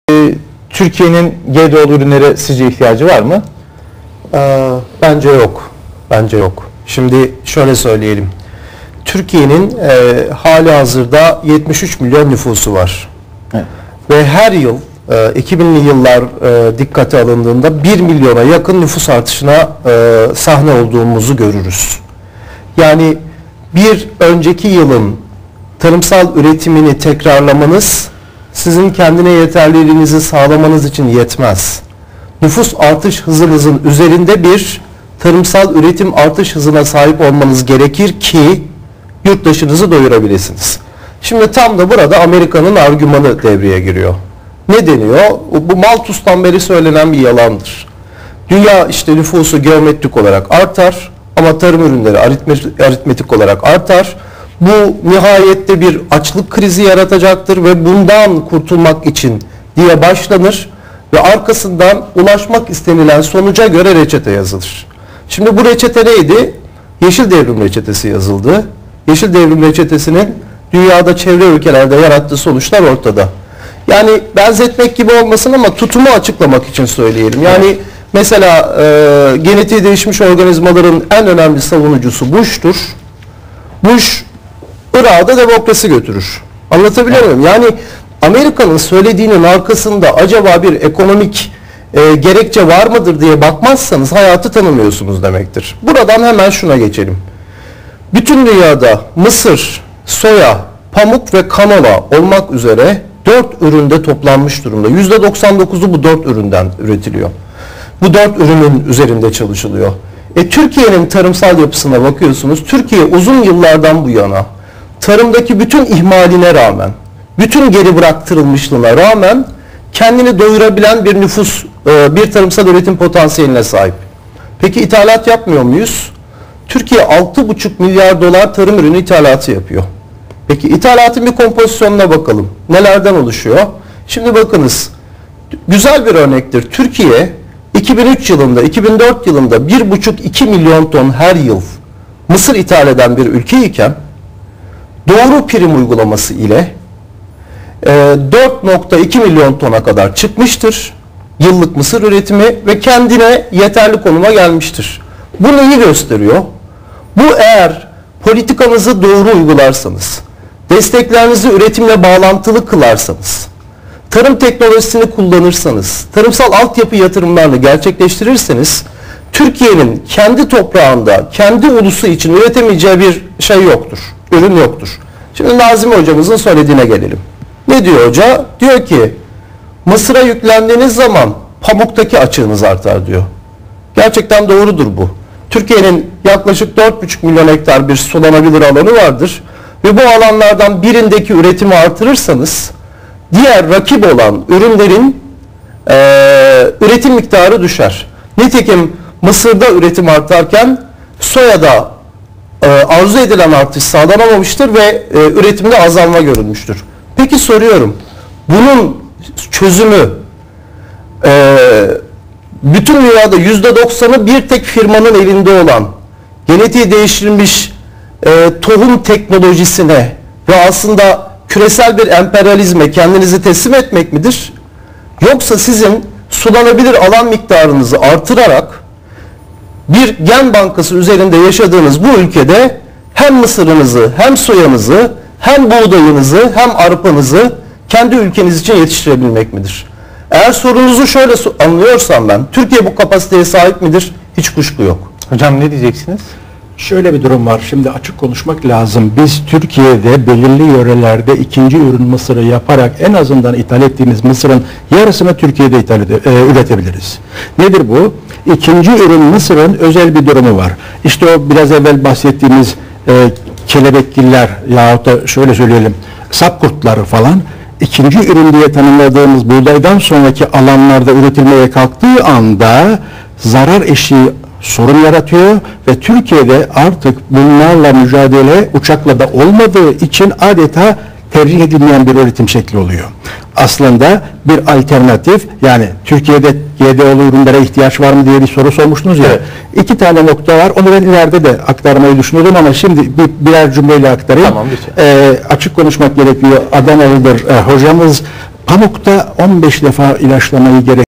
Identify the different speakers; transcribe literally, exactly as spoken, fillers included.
Speaker 1: Türkiye'nin G D O'lu ürünlere sizce ihtiyacı var mı?
Speaker 2: Ee, bence yok. Bence yok. Şimdi şöyle söyleyelim. Türkiye'nin e, hali hazırda yetmiş üç milyon nüfusu var.
Speaker 1: Evet.
Speaker 2: Ve her yıl e, iki binli yıllar e, dikkate alındığında bir milyona yakın nüfus artışına e, sahne olduğumuzu görürüz. Yani bir önceki yılın tarımsal üretimini tekrarlamanız sizin kendine yeterliliğinizi sağlamanız için yetmez. Nüfus artış hızınızın üzerinde bir tarımsal üretim artış hızına sahip olmanız gerekir ki yurttaşınızı doyurabilirsiniz. Şimdi tam da burada Amerika'nın argümanı devreye giriyor. Ne deniyor? Bu Malthus'tan beri söylenen bir yalandır. Dünya işte nüfusu geometrik olarak artar ama tarım ürünleri aritmetik, aritmetik olarak artar. Bu nihayette bir açlık krizi yaratacaktır ve bundan kurtulmak için diye başlanır ve arkasından ulaşmak istenilen sonuca göre reçete yazılır. Şimdi bu reçete neydi? Yeşil Devrim Reçetesi yazıldı. Yeşil Devrim Reçetesi'nin dünyada çevre ülkelerde yarattığı sonuçlar ortada. Yani benzetmek gibi olmasın ama tutumu açıklamak için söyleyelim. Yani mesela e, genetiği değişmiş organizmaların en önemli savunucusu Bush'tur. Bush Irak'da demokrasi götürür. Anlatabiliyor muyum? Yani Amerika'nın söylediğinin arkasında acaba bir ekonomik e, gerekçe var mıdır diye bakmazsanız hayatı tanımıyorsunuz demektir. Buradan hemen şuna geçelim. Bütün dünyada mısır, soya, pamuk ve kanola olmak üzere dört üründe toplanmış durumda. yüzde doksan dokuzu bu dört üründen üretiliyor. Bu dört ürünün üzerinde çalışılıyor. E, Türkiye'nin tarımsal yapısına bakıyorsunuz. Türkiye uzun yıllardan bu yana tarımdaki bütün ihmaline rağmen, bütün geri bıraktırılmışlığına rağmen kendini doyurabilen bir nüfus, bir tarımsal üretim potansiyeline sahip. Peki ithalat yapmıyor muyuz? Türkiye altı buçuk milyar dolar tarım ürünü ithalatı yapıyor. Peki ithalatın bir kompozisyonuna bakalım. Nelerden oluşuyor? Şimdi bakınız, güzel bir örnektir. Türkiye iki bin üç yılında, iki bin dört yılında bir buçuk iki milyon ton her yıl mısır ithal eden bir ülkeyken doğru prim uygulaması ile e, dört nokta iki milyon tona kadar çıkmıştır yıllık mısır üretimi ve kendine yeterli konuma gelmiştir. Bu neyi gösteriyor? Bu eğer politikanızı doğru uygularsanız, desteklerinizi üretimle bağlantılı kılarsanız, tarım teknolojisini kullanırsanız, tarımsal altyapı yatırımlarını gerçekleştirirseniz, Türkiye'nin kendi toprağında, kendi ulusu için üretemeyeceği bir şey yoktur, ürün yoktur. Şimdi Nazimi hocamızın söylediğine gelelim. Ne diyor hoca? Diyor ki, mısıra yüklendiğiniz zaman pamuktaki açığınız artar diyor. Gerçekten doğrudur bu. Türkiye'nin yaklaşık dört buçuk milyon hektar bir sulanabilir alanı vardır ve bu alanlardan birindeki üretimi artırırsanız diğer rakip olan ürünlerin e, üretim miktarı düşer. Nitekim mısırda üretim artarken soyada e, arzu edilen artış sağlanamamıştır ve e, üretimde azalma görülmüştür. Peki soruyorum, bunun çözümü e, bütün dünyada yüzde doksanı bir tek firmanın elinde olan genetiği değiştirilmiş e, tohum teknolojisine ve aslında küresel bir emperyalizme kendinizi teslim etmek midir? Yoksa sizin sulanabilir alan miktarınızı artırarak bir gen bankası üzerinde yaşadığınız bu ülkede hem mısırınızı, hem soyanızı, hem buğdayınızı, hem arpanızı kendi ülkeniz için yetiştirebilmek midir? Eğer sorunuzu şöyle anlıyorsam ben, Türkiye bu kapasiteye sahip midir? Hiç kuşku yok.
Speaker 1: Hocam ne diyeceksiniz?
Speaker 3: Şöyle bir durum var. Şimdi açık konuşmak lazım. Biz Türkiye'de belirli yörelerde ikinci ürün mısırı yaparak en azından ithal ettiğimiz mısırın yarısını Türkiye'de ithal ede, e, üretebiliriz. Nedir bu? İkinci ürün mısırın özel bir durumu var. İşte o biraz evvel bahsettiğimiz e, kelebekgiller yahut da şöyle söyleyelim sap kurtları falan ikinci ürün diye tanımladığımız buğdaydan sonraki alanlarda üretilmeye kalktığı anda zarar eşiği sorun yaratıyor ve Türkiye'de artık bunlarla mücadele uçakla da olmadığı için adeta tercih edilmeyen bir üretim şekli oluyor. Aslında bir alternatif, yani Türkiye'de G D O'lu ürünlere ihtiyaç var mı diye bir soru sormuştunuz ya. Evet. İki tane nokta var. Onu ben ileride de aktarmayı düşünüyorum ama şimdi bir, birer cümleyle aktarayım.
Speaker 1: Tamam,
Speaker 3: ee, açık konuşmak gerekiyor. Adanalıdır e, hocamız. Pamukta on beş defa ilaçlamayı gerek